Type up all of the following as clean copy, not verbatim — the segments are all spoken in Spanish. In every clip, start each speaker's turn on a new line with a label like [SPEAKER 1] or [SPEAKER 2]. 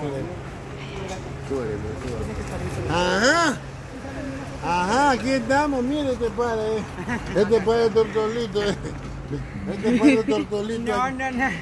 [SPEAKER 1] Súbele. Ajá. Ajá, aquí estamos, mire este padre. Este padre tortolito. Este padre tortolito.
[SPEAKER 2] No.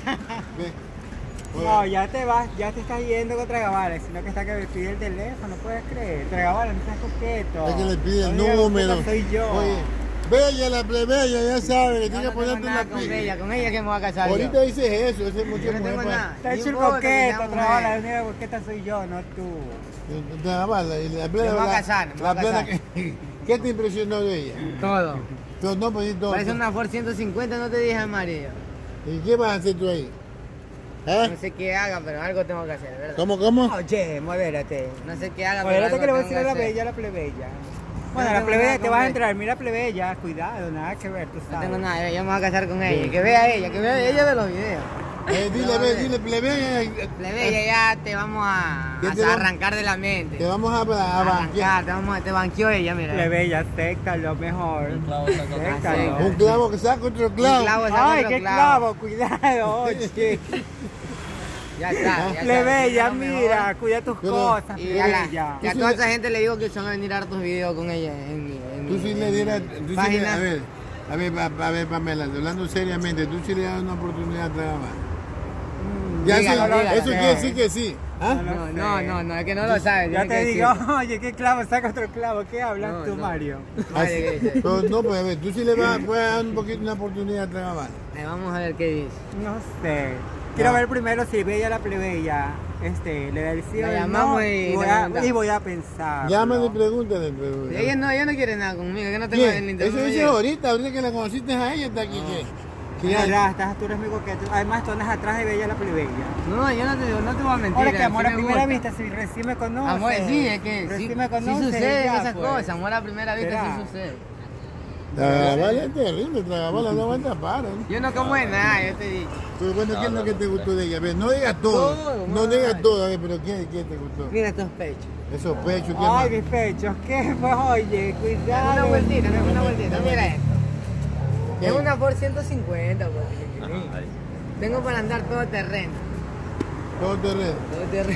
[SPEAKER 2] No, ya te vas, ya te estás yendo con Tragabala, sino que está que me pide el teléfono, puedes creer. Tragabala, no seas coqueto.
[SPEAKER 1] Es que le pide el
[SPEAKER 2] No digas
[SPEAKER 1] número.
[SPEAKER 2] coqueta soy yo.
[SPEAKER 1] Oye, bella la plebeya, ya sabe que tiene que ponerte una
[SPEAKER 3] con ella que me voy a casar.
[SPEAKER 1] Ahorita dices eso, ese es mucho
[SPEAKER 3] Yo no tengo
[SPEAKER 1] mujer
[SPEAKER 3] nada.
[SPEAKER 2] Está hecho el
[SPEAKER 3] importa que
[SPEAKER 2] coqueto,
[SPEAKER 3] seamos
[SPEAKER 2] Tragabala, la
[SPEAKER 3] mujeres.
[SPEAKER 2] única coqueta soy yo, no tú.
[SPEAKER 1] Tragabala, y la plena.
[SPEAKER 3] Me voy a casar, me voy a casar.
[SPEAKER 1] ¿Qué te impresionó de ella?
[SPEAKER 3] Todo.
[SPEAKER 1] No, pues todo.
[SPEAKER 3] Parece una Ford 150, no te dije, amarillo.
[SPEAKER 1] ¿Y qué vas a hacer tú ahí? ¿Ah?
[SPEAKER 3] No sé qué haga, pero algo tengo que hacer, ¿verdad?
[SPEAKER 1] ¿Cómo?
[SPEAKER 2] Oye, modérate.
[SPEAKER 3] No sé qué haga, pero
[SPEAKER 2] Modérate
[SPEAKER 3] algo
[SPEAKER 2] que le voy a
[SPEAKER 3] tengo
[SPEAKER 2] decir a la
[SPEAKER 3] hacer.
[SPEAKER 2] bella, a la plebeya. Bueno,
[SPEAKER 3] no
[SPEAKER 2] la
[SPEAKER 3] tengo
[SPEAKER 2] plebeya
[SPEAKER 3] nada
[SPEAKER 2] te
[SPEAKER 3] con
[SPEAKER 2] vas a
[SPEAKER 3] ella.
[SPEAKER 2] entrar, mira plebeya, cuidado, nada que ver, tú
[SPEAKER 3] No
[SPEAKER 2] sabes.
[SPEAKER 3] tengo nada, yo me voy a casar con ella. Que vea ella de los videos.
[SPEAKER 1] Dile, plebeya.
[SPEAKER 3] Plebeya, ya te vamos a
[SPEAKER 1] ¿Qué te va-
[SPEAKER 3] arrancar de la mente.
[SPEAKER 1] Te vamos a banquear.
[SPEAKER 3] Arrancar, te banqueó ella, mira.
[SPEAKER 2] Plebeya, acéptalo mejor. Acéptalo.
[SPEAKER 1] Un clavo que saca otro clavo.
[SPEAKER 3] Un clavo saca
[SPEAKER 2] Ay,
[SPEAKER 3] otro
[SPEAKER 2] qué
[SPEAKER 3] clavo.
[SPEAKER 2] clavo, cuidado, oye.
[SPEAKER 3] Ya está.
[SPEAKER 2] Plebeya,
[SPEAKER 3] lo mejor.
[SPEAKER 2] mira, cuida tus
[SPEAKER 1] Pero-
[SPEAKER 2] cosas,
[SPEAKER 3] Y a
[SPEAKER 2] plebeya.
[SPEAKER 3] a toda esa gente le digo que son a venir hartos videos con ella en
[SPEAKER 1] Tú sí le dieras,
[SPEAKER 3] página.
[SPEAKER 1] a ver, Pamela, hablando seriamente, tú sí le das una oportunidad a trabajar. Ya
[SPEAKER 3] dígalo,
[SPEAKER 1] sí,
[SPEAKER 3] dígalo.
[SPEAKER 1] eso quiere decir que sí. ¿Ah?
[SPEAKER 3] No, es que no lo sabes.
[SPEAKER 2] Ya
[SPEAKER 3] tiene
[SPEAKER 2] te
[SPEAKER 3] que
[SPEAKER 2] digo,
[SPEAKER 3] decirlo.
[SPEAKER 2] oye, qué clavo, saca otro clavo, ¿qué hablas
[SPEAKER 3] No,
[SPEAKER 2] tú,
[SPEAKER 3] no.
[SPEAKER 2] Mario?
[SPEAKER 3] Vale, que-
[SPEAKER 1] Pero no, pues a ver, tú sí le puedes dar un poquito una oportunidad a trabajar.
[SPEAKER 3] Vamos a ver qué dice.
[SPEAKER 2] No sé. Quiero
[SPEAKER 1] Ah.
[SPEAKER 2] ver primero si Bella la plebeya, le da el sí
[SPEAKER 3] La
[SPEAKER 2] o el
[SPEAKER 3] llamamos
[SPEAKER 2] no,
[SPEAKER 3] y
[SPEAKER 2] voy
[SPEAKER 3] le
[SPEAKER 2] a,
[SPEAKER 3] preguntamos.
[SPEAKER 2] y voy a pensar.
[SPEAKER 1] Llámale y pregúntale.
[SPEAKER 3] Ella no quiere nada conmigo, que no tengo el
[SPEAKER 1] ¿Quién?
[SPEAKER 3] internet.
[SPEAKER 1] Eso dices ahorita que la conociste a ella, está aquí. Que
[SPEAKER 2] Ya,
[SPEAKER 1] ya,
[SPEAKER 2] tú eres muy coqueto. Además, tú andas atrás de Bella la plebeya.
[SPEAKER 3] No, yo no te voy a mentir.
[SPEAKER 2] Ahora que amor
[SPEAKER 3] sí
[SPEAKER 2] a
[SPEAKER 3] me
[SPEAKER 2] primera
[SPEAKER 3] gusta.
[SPEAKER 2] vista, si recién me conoces.
[SPEAKER 3] Amor, sí, es que
[SPEAKER 2] recién
[SPEAKER 3] sí,
[SPEAKER 2] me
[SPEAKER 3] sí
[SPEAKER 2] conoces,
[SPEAKER 3] suceden
[SPEAKER 2] ya,
[SPEAKER 3] esas
[SPEAKER 2] pues.
[SPEAKER 3] cosas. Amor a primera vista
[SPEAKER 2] ¿Será?
[SPEAKER 3] sí sucede.
[SPEAKER 1] Tragabala es terrible, Tragabala no aguanta para.
[SPEAKER 3] Yo no como de nada, yo te digo.
[SPEAKER 1] Pero bueno, ¿qué es lo que te gustó de ella? A ver, no digas todo.
[SPEAKER 3] Todo,
[SPEAKER 1] No
[SPEAKER 3] madre.
[SPEAKER 1] digas todo, a ver, pero ¿qué te gustó?
[SPEAKER 3] Mira estos pechos.
[SPEAKER 1] Esos pechos, ¿qué
[SPEAKER 2] Ay,
[SPEAKER 1] más?
[SPEAKER 2] mis pechos, ¿qué? Pues oye, cuidado.
[SPEAKER 3] Una vueltita, mira esto.
[SPEAKER 1] ¿Qué?
[SPEAKER 3] Es una Ford 150, pues. Tengo para andar todo terreno.
[SPEAKER 1] Todo terreno.
[SPEAKER 3] Todo terreno.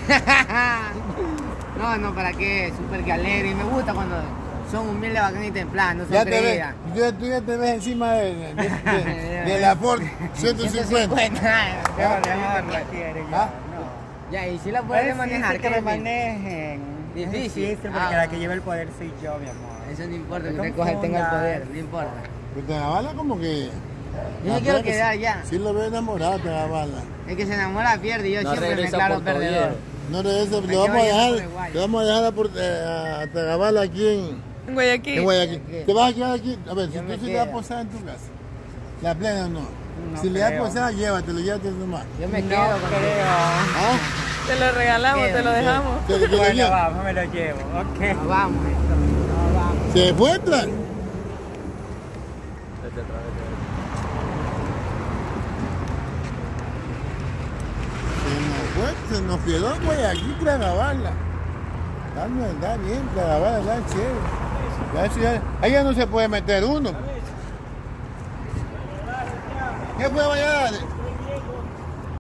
[SPEAKER 3] No, ¿para qué? Súper que alegre. Y me gusta cuando son humildes, bacanas y templadas, no son
[SPEAKER 1] Ya te ves,
[SPEAKER 3] creídas.
[SPEAKER 1] tú ya te ves encima de la Ford 150.
[SPEAKER 2] Qué mejor, la quiere ya.
[SPEAKER 1] ¿Ah?
[SPEAKER 2] No.
[SPEAKER 3] Ya, y si la puedes
[SPEAKER 2] Es
[SPEAKER 3] manejar,
[SPEAKER 2] difícil que
[SPEAKER 3] ¿qué
[SPEAKER 2] me
[SPEAKER 3] es?
[SPEAKER 2] manejen. Es
[SPEAKER 3] Difícil.
[SPEAKER 2] difícil porque
[SPEAKER 3] Ah.
[SPEAKER 2] la que lleva el poder soy yo, mi amor.
[SPEAKER 3] Eso no importa, que
[SPEAKER 2] No
[SPEAKER 3] te coja tenga el
[SPEAKER 2] confundas.
[SPEAKER 3] poder, no importa.
[SPEAKER 1] Pues Tragabala como que...
[SPEAKER 3] Yo me quiero quedar ya.
[SPEAKER 1] Sí lo veo enamorado, Tragabala.
[SPEAKER 3] El que se enamora pierde y yo
[SPEAKER 4] No
[SPEAKER 3] siempre me
[SPEAKER 4] regresa
[SPEAKER 3] declaro
[SPEAKER 4] por
[SPEAKER 3] perdedor.
[SPEAKER 4] todavía.
[SPEAKER 1] No regresa,
[SPEAKER 3] Me
[SPEAKER 1] le vamos a
[SPEAKER 3] quedo yendo
[SPEAKER 1] dejar,
[SPEAKER 3] por Guaya.
[SPEAKER 1] le vamos a dejar a Tragabala aquí en
[SPEAKER 3] Guayaquil.
[SPEAKER 1] Guayaquil. ¿Te vas a quedar aquí? A ver, si
[SPEAKER 3] Yo
[SPEAKER 1] tú
[SPEAKER 3] me
[SPEAKER 1] sí le vas a
[SPEAKER 3] quedo.
[SPEAKER 1] posar en tu casa. La plena o no.
[SPEAKER 2] No
[SPEAKER 1] Si le das
[SPEAKER 2] creo.
[SPEAKER 1] posada, llévatelo nomás.
[SPEAKER 3] Yo me
[SPEAKER 2] No
[SPEAKER 3] quedo con
[SPEAKER 2] creo.
[SPEAKER 1] ¿Ah?
[SPEAKER 5] Te lo regalamos, te lo dejamos.
[SPEAKER 1] ¿Que lo
[SPEAKER 2] Bueno,
[SPEAKER 1] lleve?
[SPEAKER 2] vamos, me lo llevo. Ok.
[SPEAKER 3] No, vamos, no, vamos.
[SPEAKER 1] ¿Se encuentra? Se nos quedó Guayaquil, Tragabala. Está bien, Tragabala, está chévere. Ahí ya no se puede meter uno. ¿Qué fue, vaya?